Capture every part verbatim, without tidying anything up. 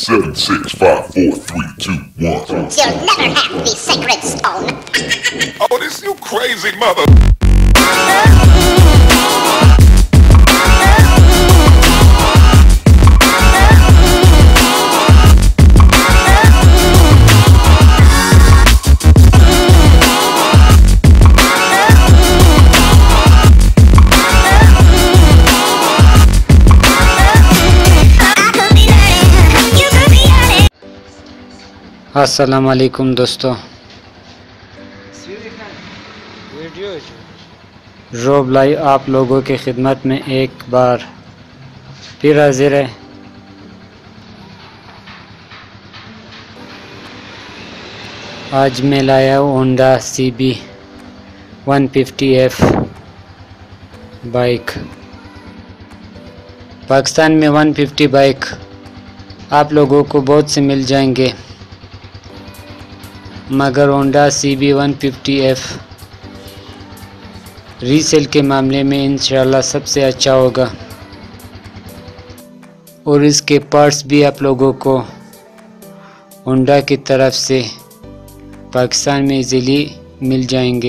Seven, six, five, four, three, two, one. You'll never have the sacred stone. Oh, this you crazy mother. अस्सलाम वालेकुम दोस्तों, ज़ोब्लाइव आप लोगों की खिदमत में एक बार फिर हाजिर है। आज मैं लाया हूँ Honda C B one fifty F bike. Pakistan में वन फिफ्टी बाइक आप लोगों को बहुत से मिल जाएंगे, मगर Honda C B one fifty F resale के मामले में इंशाअल्लाह सबसे अच्छा होगा और इसके पार्ट्स भी आप लोगों को होंडा की तरफ से पाकिस्तान में इजीली मिल जाएंगे।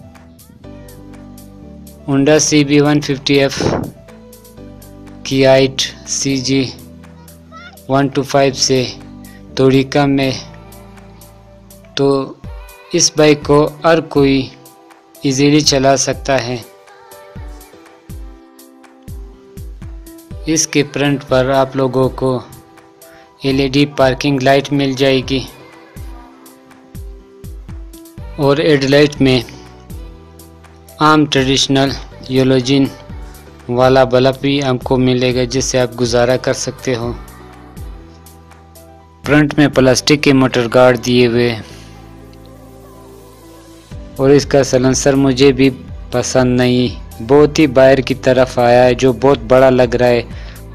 Honda C B one fifty F की height C G one two five से थोड़ी कम है, तो इस बाइक को हर कोई इजीली चला सकता है। इसके फ्रंट पर आप लोगों को L E D parking light मिल जाएगी और हेडलाइट में आम ट्रेडिशनल यूलोजिन वाला बल्ब भी आपको मिलेगा, जिससे आप गुजारा कर सकते हो। फ्रंट में प्लास्टिक के मोटर गार्ड दिए हुए और इसका सलेंसर मुझे भी पसंद नहीं, बहुत ही बाहर की तरफ आया है जो बहुत बड़ा लग रहा है।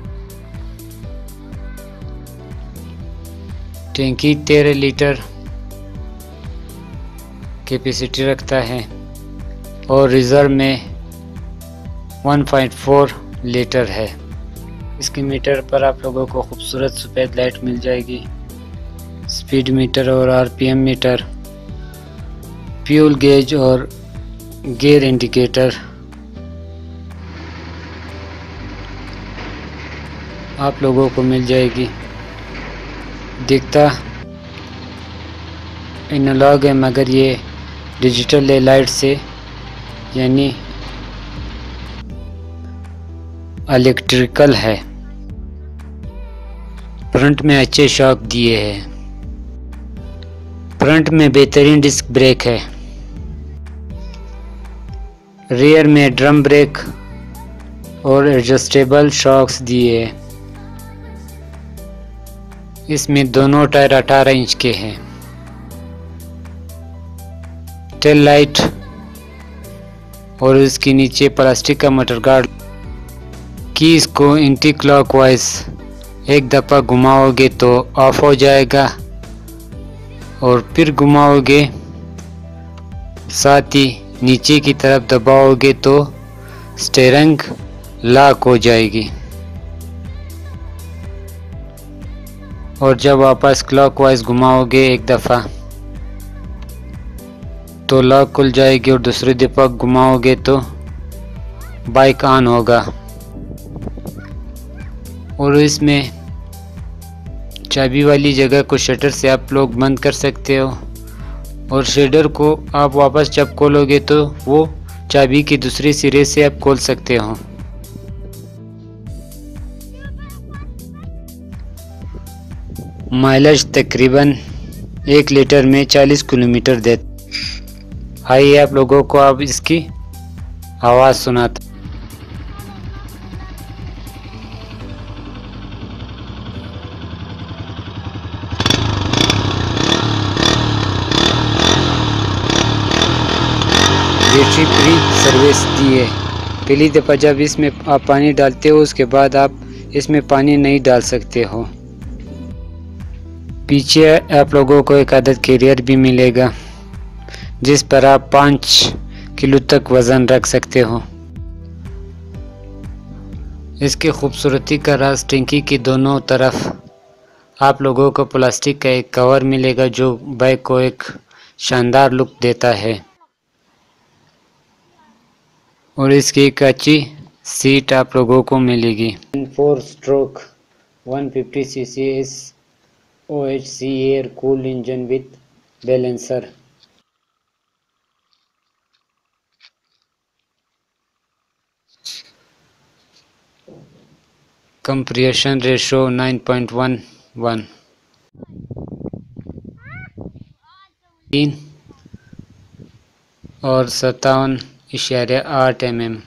टैंकी तेरह लीटर कैपेसिटी रखता है और रिजर्व में वन पॉइंट फोर लीटर है। इसके मीटर पर आप लोगों को खूबसूरत सफ़ेद लाइट मिल जाएगी, स्पीड मीटर और R P M meter, fuel gauge और गियर इंडिकेटर आप लोगों को मिल जाएगी। दिखता एनालॉग है मगर ये डिजिटल लाइट से यानी इलेक्ट्रिकल है। फ्रंट में अच्छे शॉक दिए हैं। फ्रंट में बेहतरीन डिस्क ब्रेक है। रियर में ड्रम ब्रेक और एडजस्टेबल शॉक्स दिए हैं। इसमें दोनों टायर अठारह इंच के हैं। टेल लाइट और इसके नीचे प्लास्टिक का मोटर गार्ड। की इसको एंटी क्लॉकवाइज एक दफ़ा घुमाओगे तो ऑफ हो जाएगा और फिर घुमाओगे, साथ ही नीचे की तरफ दबाओगे तो स्टीयरिंग लॉक हो जाएगी और जब वापस क्लॉकवाइज घुमाओगे एक दफ़ा तो लॉक खुल जाएगी और दूसरी दफ़ा घुमाओगे तो बाइक ऑन होगा। और इसमें चाबी वाली जगह को शटर से आप लोग बंद कर सकते हो और शटर को आप वापस जब खोलोगे तो वो चाबी की दूसरे सिरे से आप खोल सकते हो। माइलेज तकरीबन एक लीटर में चालीस किलोमीटर देता। आइए आप लोगों को अब इसकी आवाज़ सुनाता। बैटरी फ्री सर्विस दी है। पहली दफ़ा जब इसमें आप पानी डालते हो उसके बाद आप इसमें पानी नहीं डाल सकते हो। पीछे आप लोगों को एक आदत कैरियर भी मिलेगा जिस पर आप पाँच किलो तक वज़न रख सकते हो। इसकी खूबसूरती का राज टैंकी की दोनों तरफ आप लोगों को प्लास्टिक का एक कवर मिलेगा जो बाइक को एक शानदार लुक देता है और इसकी एक अच्छी सीट आप लोगों को मिलेगी। Four stroke one fifty C C S O H C air cooled engine with balancer. Compression ratio nine point one one. तीन और सत्तावन इशारे आठ एम एम।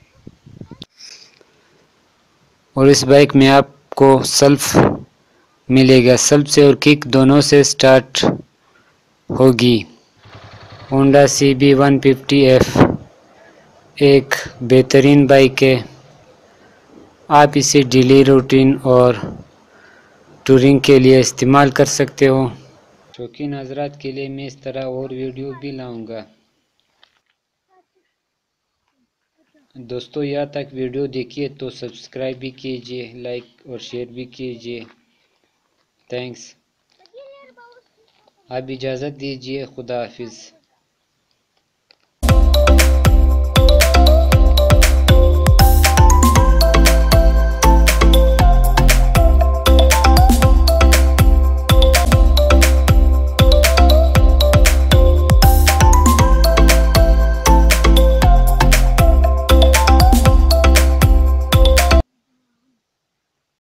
और इस बाइक में आपको सेल्फ मिलेगा, सेल्फ से और किक दोनों से स्टार्ट होगी। Honda C B one fifty F एक बेहतरीन बाइक है। आप इसे डेली रूटीन और टूरिंग के लिए इस्तेमाल कर सकते हो। शौकीन हजरात के लिए मैं इस तरह और वीडियो भी लाऊंगा। दोस्तों यहाँ तक वीडियो देखिए तो सब्सक्राइब भी कीजिए, लाइक और शेयर भी कीजिए। थैंक्स। आप इजाज़त दीजिए। खुदा हाफिज़।